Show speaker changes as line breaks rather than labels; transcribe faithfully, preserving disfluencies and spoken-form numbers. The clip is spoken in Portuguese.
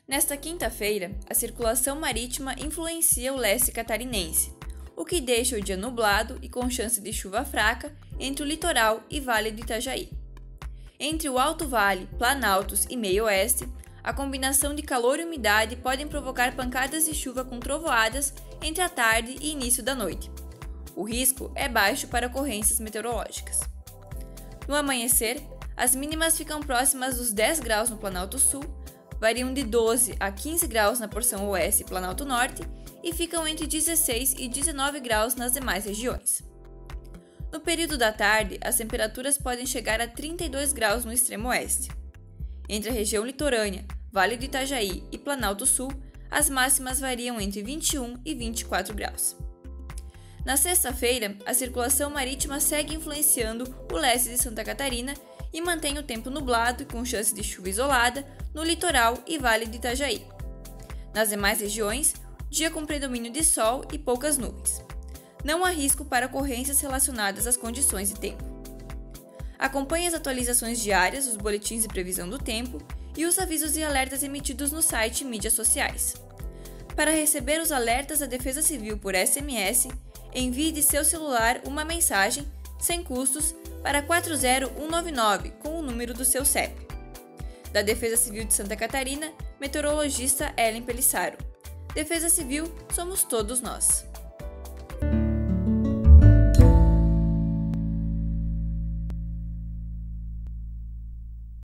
Nesta quinta-feira, a circulação marítima influencia o leste catarinense, o que deixa o dia nublado e com chance de chuva fraca entre o litoral e Vale do Itajaí. Entre o Alto Vale, Planaltos e Meio Oeste, a combinação de calor e umidade podem provocar pancadas de chuva com trovoadas entre a tarde e início da noite. O risco é baixo para ocorrências meteorológicas. No amanhecer, as mínimas ficam próximas dos dez graus no Planalto Sul, variam de doze a quinze graus na porção oeste e Planalto Norte e ficam entre dezesseis e dezenove graus nas demais regiões. No período da tarde, as temperaturas podem chegar a trinta e dois graus no extremo oeste. Entre a região litorânea, Vale do Itajaí e Planalto Sul, as máximas variam entre vinte e um e vinte e quatro graus. Na sexta-feira, a circulação marítima segue influenciando o leste de Santa Catarina e mantém o tempo nublado e com chance de chuva isolada no litoral e Vale do Itajaí. Nas demais regiões, dia com predomínio de sol e poucas nuvens. Não há risco para ocorrências relacionadas às condições de tempo. Acompanhe as atualizações diárias, os boletins de previsão do tempo e os avisos e alertas emitidos no site e mídias sociais. Para receber os alertas da Defesa Civil por S M S, envie de seu celular uma mensagem, sem custos, para quatro zero um nove nove com o número do seu C E P. Da Defesa Civil de Santa Catarina, meteorologista Ellen Pelissaro. Defesa Civil, somos todos nós.